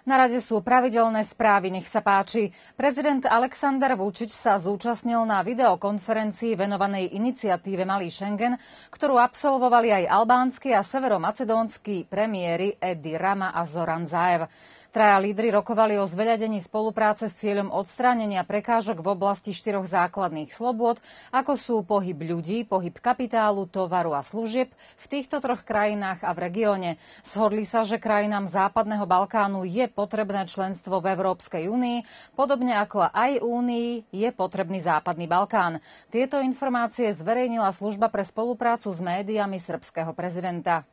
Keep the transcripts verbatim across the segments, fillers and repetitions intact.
Na rade sú pravidelné správy, nech sa páči. Prezident Alexander Vučić sa zúčastnil na videokonferencii venovanej iniciatíve Malý Schengen, ktorú absolvovali aj albánsky a severomacedónsky premiéri Edi Rama a Zoran Zaev. Traja lídri rokovali o zveľadení spolupráce s cieľom odstránenia prekážok v oblasti štyroch základných slobôd, ako sú pohyb ľudí, pohyb kapitálu, tovaru a služieb v týchto troch krajinách a v regióne. Shodli sa, že krajinám Západného Balkánu je potrebné členstvo v Európskej únii, podobne ako aj únii je potrebný Západný Balkán. Tieto informácie zverejnila služba pre spoluprácu s médiami srbského prezidenta.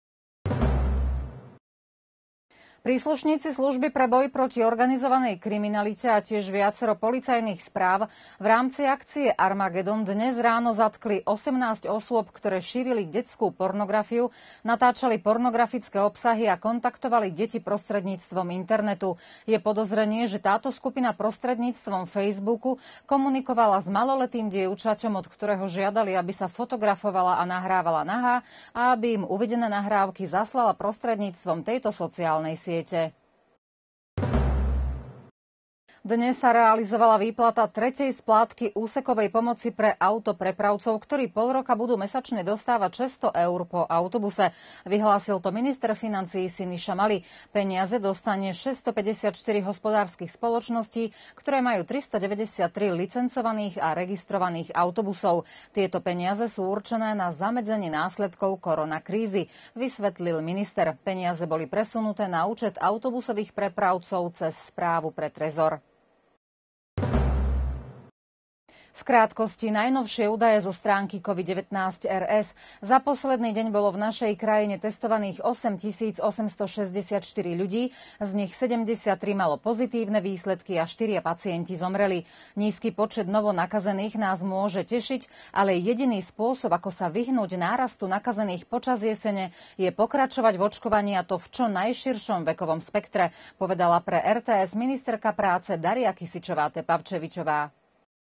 Príslušníci služby pre boj proti organizovanej kriminalite a tiež viacero policajných správ v rámci akcie Armagedon dnes ráno zatkli osemnásť osôb, ktoré šírili detskú pornografiu, natáčali pornografické obsahy a kontaktovali deti prostredníctvom internetu. Je podozrenie, že táto skupina prostredníctvom Facebooku komunikovala s maloletým dievčaťom, od ktorého žiadali, aby sa fotografovala a nahrávala nahá a aby im uvedené nahrávky zaslala prostredníctvom tejto sociálnej siete. Dnes sa realizovala výplata tretej splátky úsekovej pomoci pre autoprepravcov, ktorí pol roka budú mesačne dostávať šesťsto eur po autobuse. Vyhlásil to minister financií Siniša Mali. Peniaze dostane šesťstopäťdesiatštyri hospodárskych spoločností, ktoré majú tristodeväťdesiattri licencovaných a registrovaných autobusov. Tieto peniaze sú určené na zamedzenie následkov koronakrízy, vysvetlil minister. Peniaze boli presunuté na účet autobusových prepravcov cez správu pre Trezor. V krátkosti najnovšie údaje zo stránky COVID devätnásť er es. Za posledný deň bolo v našej krajine testovaných osemtisíc osemstošesťdesiatštyri ľudí, z nich sedemdesiattri malo pozitívne výsledky a štyria pacienti zomreli. Nízky počet novo nakazených nás môže tešiť, ale jediný spôsob, ako sa vyhnúť nárastu nakazených počas jesene, je pokračovať v očkovaní, a to v čo najširšom vekovom spektre, povedala pre er té es ministerka práce Daria Kysičová-Tepavčevičová.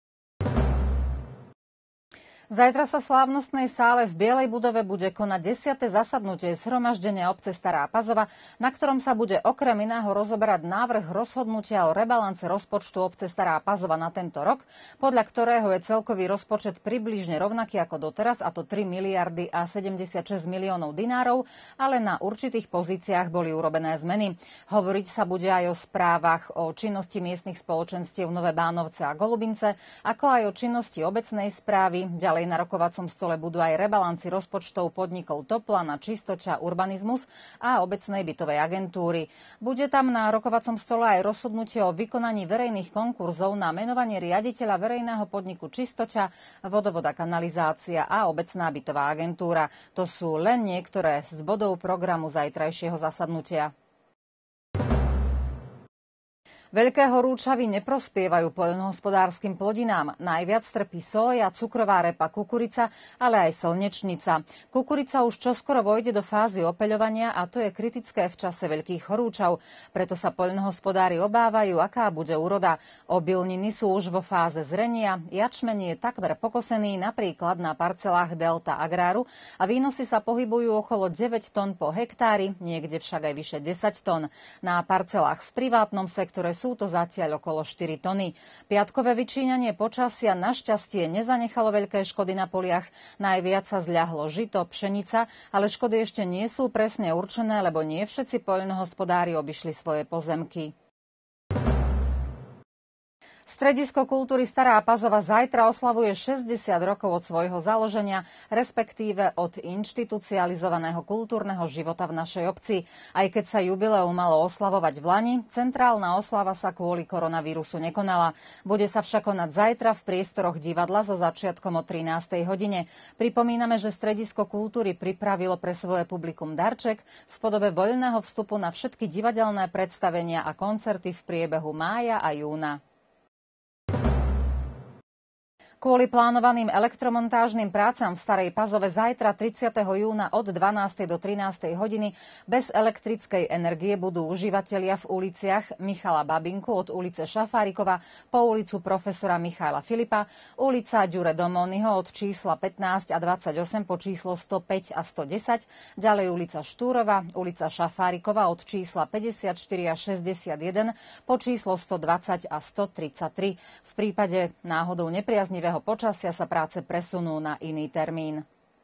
Zajtra sa v slávnostnej sále v Bielej budove bude konať desiate zasadnutie zhromaždenia obce Stará Pazova, na ktorom sa bude okrem iného rozoberať návrh rozhodnutia o rebalance rozpočtu obce Stará Pazova na tento rok, podľa ktorého je celkový rozpočet približne rovnaký ako doteraz, a to tri miliardy a sedemdesiatšesť miliónov dinárov, ale na určitých pozíciách boli urobené zmeny. Hovoriť sa bude aj o správach o činnosti miestnych spoločenstiev Nové Bánovce a Golubince, ako aj o činnosti obecnej správy. Ďalej na rokovacom stole budú aj rebalanci rozpočtov podnikov Toplana, Čistoča, Urbanizmus a obecnej bytovej agentúry. Bude tam na rokovacom stole aj rozhodnutie o vykonaní verejných konkurzov na menovanie riaditeľa verejného podniku Čistoča, Vodovod a kanalizácia a obecná bytová agentúra. To sú len niektoré z bodov programu zajtrajšieho zasadnutia. Veľké horúčavy neprospievajú poľnohospodárskym plodinám. Najviac trpí soja, cukrová repa, kukurica, ale aj slnečnica. Kukurica už čoskoro vojde do fázy opeľovania a to je kritické v čase veľkých horúčav. Preto sa poľnohospodári obávajú, aká bude úroda. Obilniny sú už vo fáze zrenia, jačmeň je takmer pokosený, napríklad na parcelách Delta Agráru, a výnosy sa pohybujú okolo deväť tón po hektári, niekde však aj vyše desať tón. Na parcelách v privátnom sektore sú to zatiaľ okolo štyri tony. Piatkové vyčíňanie počasia našťastie nezanechalo veľké škody na poliach. Najviac sa zľahlo žito, pšenica, ale škody ešte nie sú presne určené, lebo nie všetci poľnohospodári obišli svoje pozemky. Stredisko kultúry Stará Pazova zajtra oslavuje šesťdesiat rokov od svojho založenia, respektíve od inštitucializovaného kultúrneho života v našej obci. Aj keď sa jubileum malo oslavovať v lani, centrálna oslava sa kvôli koronavírusu nekonala. Bude sa však konať zajtra v priestoroch divadla so začiatkom o trinástej hodine. Pripomíname, že Stredisko kultúry pripravilo pre svoje publikum darček v podobe voľného vstupu na všetky divadelné predstavenia a koncerty v priebehu mája a júna. Kvôli plánovaným elektromontážnym prácam v Starej Pazove zajtra tridsiateho júna od dvanástej do trinástej hodiny bez elektrickej energie budú užívatelia v uliciach Michala Babinku od ulice Šafárikova po ulicu profesora Michaila Filipa, ulica Ďure Domonyho od čísla pätnásť a dvadsaťosem po číslo stopäť a stodesať, ďalej ulica Štúrova, ulica Šafárikova od čísla päťdesiatštyri a šesťdesiatjeden po číslo stodvadsať a stotridsaťtri. V prípade náhodou nepriaznivého počasia sa práce presunú na iný termín.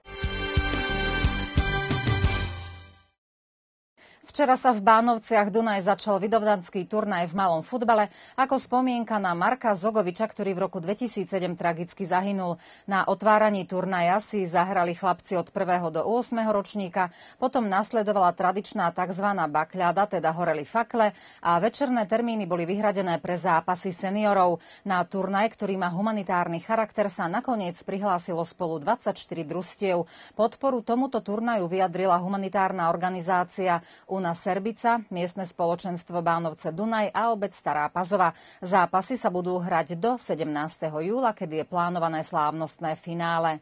Včera sa v Bánovciach Dunaj začal vidovdanský turnaj v malom futbale ako spomienka na Marka Zogoviča, ktorý v roku dvetisícsedem tragicky zahynul. Na otváraní turnaja si zahrali chlapci od prvého do ôsmeho ročníka, potom nasledovala tradičná tzv. Bakľada, teda horeli fakle, a večerné termíny boli vyhradené pre zápasy seniorov. Na turnaj, ktorý má humanitárny charakter, sa nakoniec prihlásilo spolu dvadsaťštyri družstiev. Podporu tomuto turnaju vyjadrila humanitárna organizácia Una Serbica, miestne spoločenstvo Bánovce Dunaj a obec Stará Pazova. Zápasy sa budú hrať do sedemnásteho júla, kedy je plánované slávnostné finále.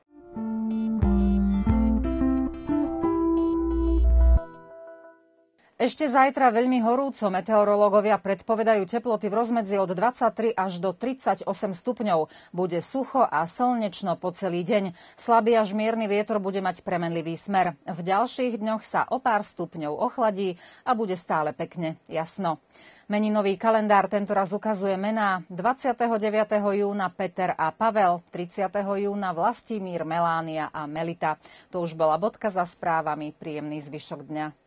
Ešte zajtra veľmi horúco. Meteorológovia predpovedajú teploty v rozmedzi od dvadsaťtri až do tridsaťosem stupňov. Bude sucho a slnečno po celý deň. Slabý až mierny vietor bude mať premenlivý smer. V ďalších dňoch sa o pár stupňov ochladí a bude stále pekne jasno. Meninový kalendár tentoraz ukazuje mená dvadsiateho deviateho júna Peter a Pavel, tridsiateho júna Vlastimír, Melánia a Melita. To už bola bodka za správami. Príjemný zvyšok dňa.